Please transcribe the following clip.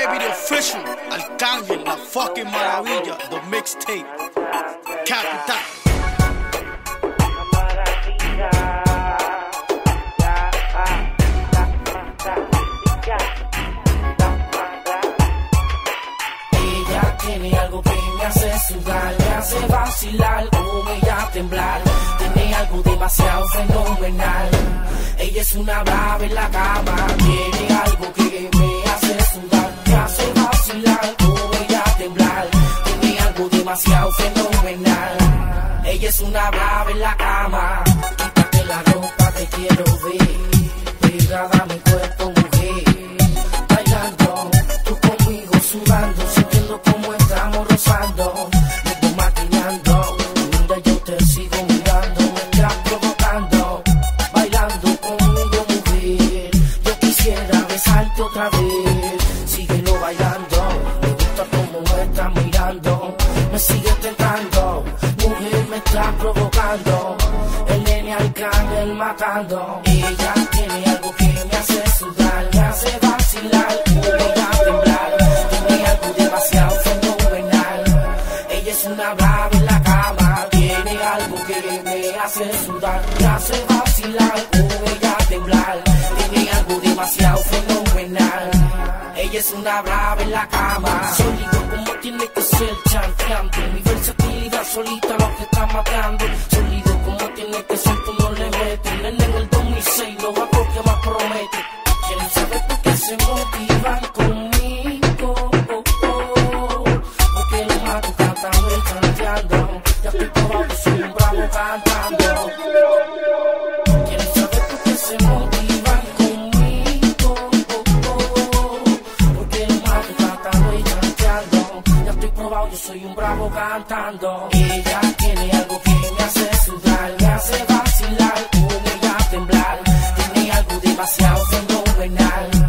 Celebrity Official, Arcángel, la fucking maravilla, the mixtape, Capital. Ella tiene algo que me hace sudar, me hace vacilar, con ella temblar. Tiene algo demasiado fenomenal. Ella es una brava en la cama. Tiene algo que me hace sudar, me hace vacilar, con ella temblar. Tiene algo demasiado fenomenal. Ella es una brava en la cama. Quítate la ropa, te quiero ver pegada a mi cuerpo, mujer. Bailando, tú conmigo sudando, sintiendo como estamos rozando. Me voy maquinando, donde yo te sigo mirando, me estás provocando. Bailando conmigo, mujer, yo quisiera besarte otra vez. Síguelo bailando, me gusta como me estás mirando. Me sigue tentando, mujer, me estás provocando. El nene Arcángel matando. Ella tiene algo que me hace sudar, me hace vacilar, me a temblar. Tiene algo demasiado fenomenal. Ella es una brava en la cama. Tiene algo que me hace sudar, me hace vacilar, me a temblar. Tiene algo demasiado fenomenal. Ella es una brava en la cama. Sólido como tiene que ser, chanteando. Mi versatilidad solita lo que está matando. Sólido como tiene que ser, tú no le metes. Nene, en el 2006 lo va porque más promete. Quieren saber por qué se motivan conmigo, porque lo mato cantando y chanteando. Ya estoy probado que soy un bravo cantando. Quieren saber por qué se motivan conmigo, porque lo mato cantando y chanteando. Ya estoy probado, yo soy un bravo cantando. Ella tiene algo que me hace sudar, me hace vacilar, me a temblar. Tiene algo demasiado fenomenal.